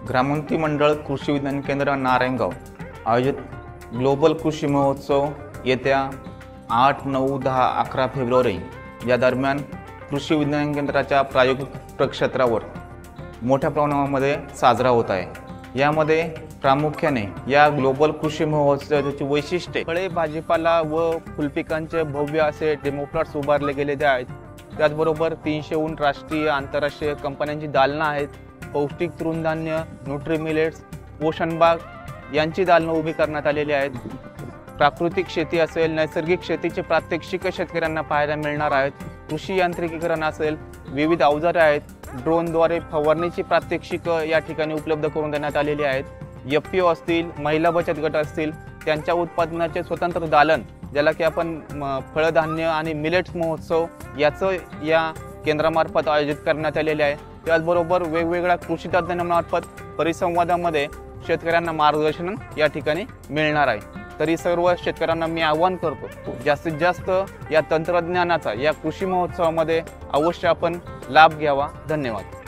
ग्रामोन्नती मंडळ कृषी विज्ञान केंद्र नारायणगाव आयोजित ग्लोबल कृषी महोत्सव येत्या 8, 9, 10, 11 फेब्रुवारी या दरम्यान कृषी विज्ञान केंद्राच्या प्रायोगिक प्रक्षेत्रावर मोठ्या प्रमाणामध्ये साजरा होत आहे। यामध्ये प्रामुख्याने या ग्लोबल कृषी महोत्सवाची वैशिष्ट्ये फळे, भाजीपाला व फुलपिकांचे भव्य असे डेमो प्लॉट्स उभारले गेलेले आहेत। त्याचबरोबर 300हून राष्ट्रीय आंतरराष्ट्रीय कंपन्यांची दालनं आहेत। पौष्टिक तृणधान्य, न्यूट्री मिलेट्स, पोषण बाग यांची दालनं उभी करण्यात आलेली आहेत। प्राकृतिक शेती असेल, नैसर्गिक शेतीचे प्रात्यक्षिक शेतकऱ्यांना पाहायला मिळणार आहेत। कृषी यांत्रिकीकरण असेल, विविध अवजारे आहेत, ड्रोनद्वारे फवारणीची प्रात्यक्षिक या ठिकाणी उपलब्ध करून देण्यात आलेली आहेत। एफपीओ असतील, महिला बचत गट असतील, त्यांच्या उत्पादनाचे स्वतंत्र दालन, ज्याला की आपण फळधान्य आणि मिलेट्स महोत्सव याचं या केंद्रामार्फत आयोजित करण्यात आलेले आहे। त्याचबरोबर वेगवेगळ्या कृषी तज्ज्ञांमार्फत परिसंवादामध्ये शेतकऱ्यांना मार्गदर्शन या ठिकाणी मिळणार आहे। तरी सर्व शेतकऱ्यांना मी आवाहन करतो, जास्तीत जास्त या तंत्रज्ञानाचा या कृषी महोत्सवामध्ये अवश्य आपण लाभ घ्यावा। धन्यवाद।